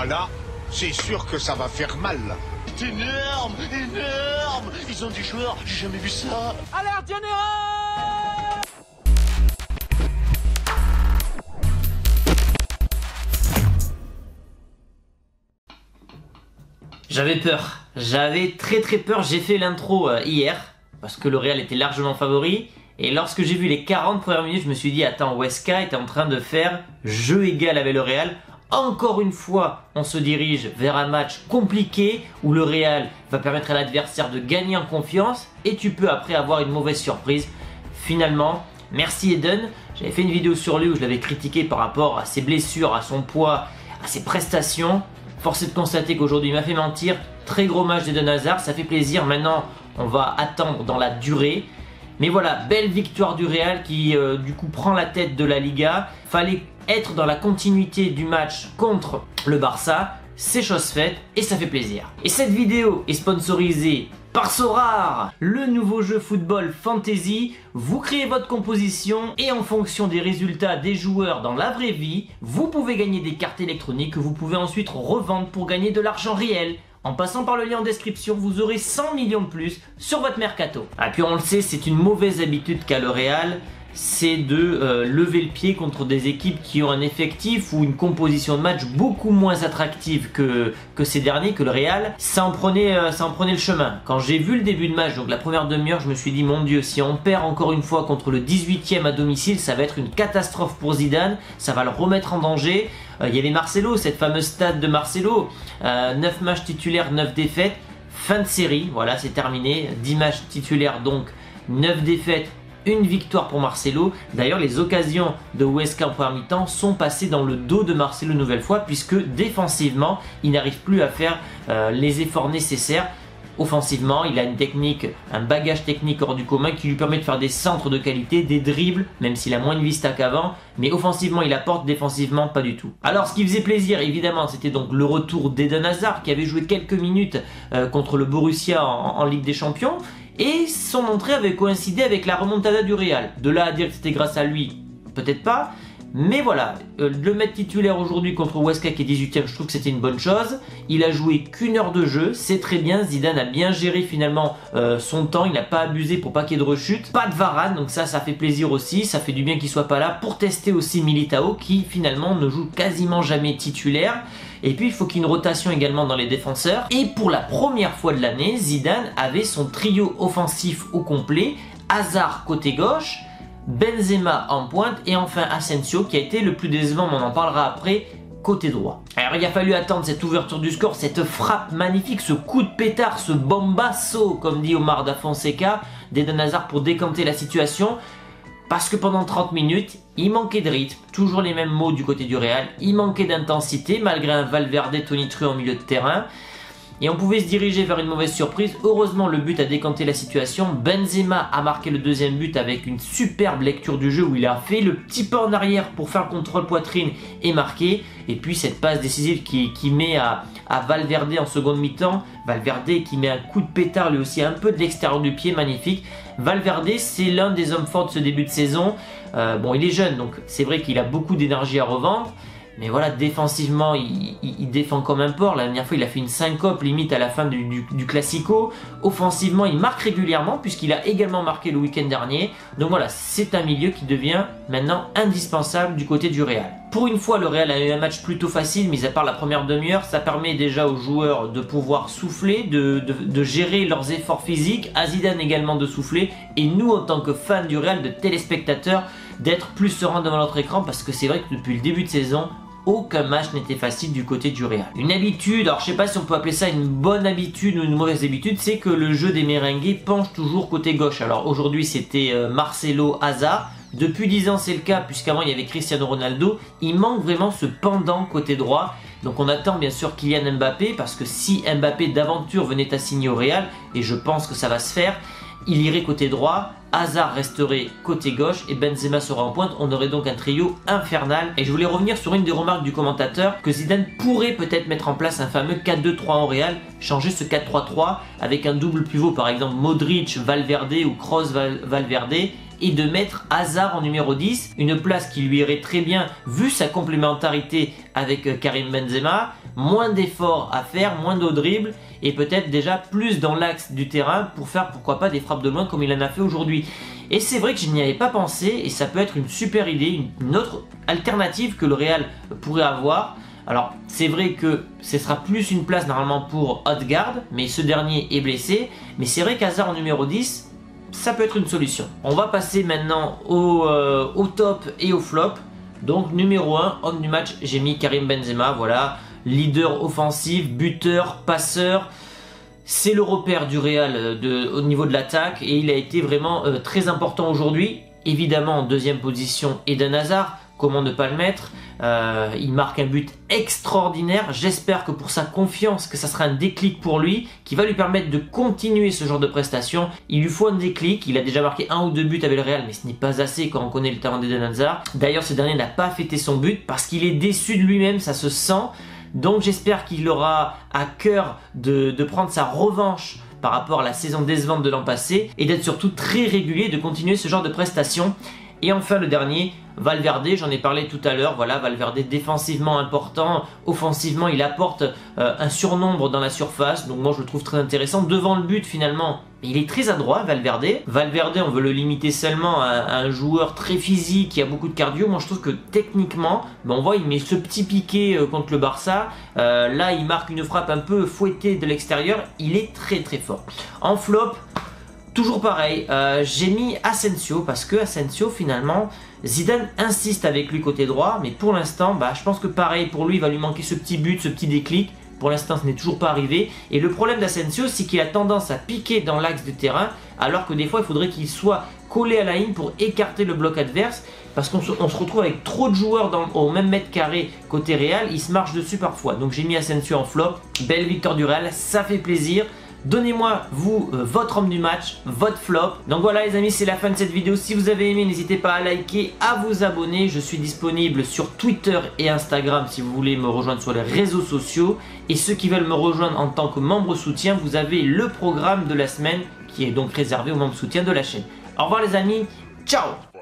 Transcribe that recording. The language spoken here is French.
là, c'est sûr que ça va faire mal. C'est énorme, énorme. Ils ont des joueurs, j'ai jamais vu ça. Alerte générale! J'avais peur, j'avais très peur, j'ai fait l'intro hier, parce que le Real était largement favori, et lorsque j'ai vu les 40 premières minutes, je me suis dit, attends, Huesca est en train de faire jeu égal avec le Real. Encore une fois, on se dirige vers un match compliqué, où le Real va permettre à l'adversaire de gagner en confiance, et tu peux après avoir une mauvaise surprise. Finalement, merci Eden, j'avais fait une vidéo sur lui où je l'avais critiqué par rapport à ses blessures, à son poids, à ses prestations. Force est de constater qu'aujourd'hui il m'a fait mentir. Très gros match d'Eden Hazard, ça fait plaisir. Maintenant on va attendre dans la durée. Mais voilà, belle victoire du Real qui du coup prend la tête de la Liga. Fallait être dans la continuité du match contre le Barça. C'est chose faite et ça fait plaisir. Et cette vidéo est sponsorisée par Sorare, le nouveau jeu football fantasy. Vous créez votre composition et en fonction des résultats des joueurs dans la vraie vie, vous pouvez gagner des cartes électroniques que vous pouvez ensuite revendre pour gagner de l'argent réel. En passant par le lien en description, vous aurez 100 millions de plus sur votre mercato. Et puis on le sait, c'est une mauvaise habitude qu'a le Real, c'est de lever le pied contre des équipes qui ont un effectif ou une composition de match beaucoup moins attractive que ces derniers, que le Real. Ça en prenait le chemin. Quand j'ai vu le début de match, donc la première demi-heure, je me suis dit, mon Dieu, si on perd encore une fois contre le 18e à domicile, ça va être une catastrophe pour Zidane, ça va le remettre en danger. Il y avait Marcelo, cette fameuse stat de Marcelo, 9 matchs titulaires, 9 défaites, fin de série, voilà, c'est terminé, 10 matchs titulaires, donc 9 défaites, une victoire pour Marcelo. D'ailleurs, les occasions de Huesca en première mi-temps sont passées dans le dos de Marcelo une nouvelle fois, puisque défensivement, il n'arrive plus à faire les efforts nécessaires. Offensivement, il a une technique, un bagage technique hors du commun qui lui permet de faire des centres de qualité, des dribbles, même s'il a moins de vista qu'avant. Mais offensivement, il apporte, défensivement, pas du tout. Alors, ce qui faisait plaisir, évidemment, c'était donc le retour d'Eden Hazard, qui avait joué quelques minutes contre le Borussia en Ligue des Champions. Et son entrée avait coïncidé avec la remontada du Real. De là à dire que c'était grâce à lui, peut-être pas. Mais voilà, le mettre titulaire aujourd'hui contre Huesca qui est 18e, je trouve que c'était une bonne chose. Il a joué qu'1 heure de jeu, c'est très bien. Zidane a bien géré finalement son temps, il n'a pas abusé pour pas qu'il y ait de rechute. Pas de Varane, donc ça fait plaisir aussi. Ça fait du bien qu'il soit pas là pour tester aussi Militao qui finalement ne joue quasiment jamais titulaire. Et puis il faut qu'il y ait une rotation également dans les défenseurs. Et pour la première fois de l'année, Zidane avait son trio offensif au complet. Hazard côté gauche, Benzema en pointe et enfin Asensio qui a été le plus décevant, mais on en parlera après, côté droit. Alors il a fallu attendre cette ouverture du score, cette frappe magnifique, ce coup de pétard, ce bombasso comme dit Omar da Fonseca d'Eden Hazard pour décanter la situation. Parce que pendant 30 minutes, il manquait de rythme, toujours les mêmes mots du côté du Real, il manquait d'intensité malgré un Valverde tonitruant au milieu de terrain. Et on pouvait se diriger vers une mauvaise surprise. Heureusement, le but a décanté la situation. Benzema a marqué le deuxième but avec une superbe lecture du jeu où il a fait le petit pas en arrière pour faire le contrôle poitrine et marquer. Et puis cette passe décisive qui met à Valverde en seconde mi-temps. Valverde qui met un coup de pétard lui aussi un peu de l'extérieur du pied, magnifique. Valverde, c'est l'un des hommes forts de ce début de saison. Bon, il est jeune, donc c'est vrai qu'il a beaucoup d'énergie à revendre. Mais voilà, défensivement, il défend comme un porc. La dernière fois, il a fait une syncope limite à la fin du Classico. Offensivement, il marque régulièrement puisqu'il a également marqué le week-end dernier. Donc voilà, c'est un milieu qui devient maintenant indispensable du côté du Real. Pour une fois, le Real a eu un match plutôt facile, mis à part la première demi-heure. Ça permet déjà aux joueurs de pouvoir souffler, de gérer leurs efforts physiques. À Zidane également de souffler. Et nous, en tant que fans du Real, de téléspectateurs, d'être plus sereins devant notre écran parce que c'est vrai que depuis le début de saison, aucun match n'était facile du côté du Real. Une habitude, alors je sais pas si on peut appeler ça une bonne habitude ou une mauvaise habitude, c'est que le jeu des merengues penche toujours côté gauche. Alors aujourd'hui c'était Marcelo, Hazard. Depuis 10 ans c'est le cas puisqu'avant il y avait Cristiano Ronaldo. Il manque vraiment ce pendant côté droit. Donc on attend bien sûr Kylian Mbappé parce que si Mbappé d'aventure venait à signer au Real, et je pense que ça va se faire, il irait côté droit, Hazard resterait côté gauche et Benzema sera en pointe. On aurait donc un trio infernal. Et je voulais revenir sur une des remarques du commentateur que Zidane pourrait peut-être mettre en place un fameux 4-2-3 au Real, changer ce 4-3-3 avec un double pivot, par exemple Modric, Valverde ou Kroos, Valverde, et de mettre Hazard en numéro 10, une place qui lui irait très bien vu sa complémentarité avec Karim Benzema. moins d'efforts à faire, moins de dribble et peut-être déjà plus dans l'axe du terrain pour faire pourquoi pas des frappes de loin comme il en a fait aujourd'hui. Et c'est vrai que je n'y avais pas pensé et ça peut être une super idée, une autre alternative que le Real pourrait avoir. Alors c'est vrai que ce sera plus une place normalement pour Odegaard, mais ce dernier est blessé. Mais c'est vrai qu'Hazard en numéro 10, ça peut être une solution. On va passer maintenant au top et au flop. Donc numéro 1, homme du match, j'ai mis Karim Benzema, voilà. Leader offensif, buteur, passeur. C'est le repère du Real au niveau de l'attaque et il a été vraiment très important aujourd'hui. Évidemment en deuxième position Eden Hazard, comment ne pas le mettre. Il marque un but extraordinaire. J'espère que pour sa confiance, que ça sera un déclic pour lui, qui va lui permettre de continuer ce genre de prestations. Il lui faut un déclic. Il a déjà marqué 1 ou 2 buts avec le Real, mais ce n'est pas assez quand on connaît le talent d'Eden Hazard. D'ailleurs, ce dernier n'a pas fêté son but parce qu'il est déçu de lui-même, ça se sent. Donc j'espère qu'il aura à cœur de prendre sa revanche par rapport à la saison décevante de l'an passé et d'être surtout très régulier, de continuer ce genre de prestations. Et enfin le dernier, Valverde, j'en ai parlé tout à l'heure, voilà, Valverde défensivement important, offensivement il apporte un surnombre dans la surface, donc moi je le trouve très intéressant, devant le but finalement, il est très adroit Valverde. Valverde on veut le limiter seulement à un joueur très physique qui a beaucoup de cardio, moi je trouve que techniquement, on voit il met ce petit piqué contre le Barça, là il marque une frappe un peu fouettée de l'extérieur, il est très très fort. En flop, toujours pareil, j'ai mis Asensio parce que Asensio finalement, Zidane insiste avec lui côté droit, mais pour l'instant, je pense que pareil pour lui, il va lui manquer ce petit but, ce petit déclic. Pour l'instant, ce n'est toujours pas arrivé. Et le problème d'Asensio, c'est qu'il a tendance à piquer dans l'axe du terrain, alors que des fois, il faudrait qu'il soit collé à la ligne pour écarter le bloc adverse, parce qu'on se retrouve avec trop de joueurs au même mètre carré côté Real, il se marche dessus parfois. Donc j'ai mis Asensio en flop. Belle victoire du Real, ça fait plaisir. Donnez-moi, vous, votre homme du match, votre flop. Donc voilà les amis, c'est la fin de cette vidéo. Si vous avez aimé, n'hésitez pas à liker, à vous abonner. Je suis disponible sur Twitter et Instagram si vous voulez me rejoindre sur les réseaux sociaux. Et ceux qui veulent me rejoindre en tant que membre soutien, vous avez le programme de la semaine qui est donc réservé aux membres soutien de la chaîne. Au revoir les amis, ciao!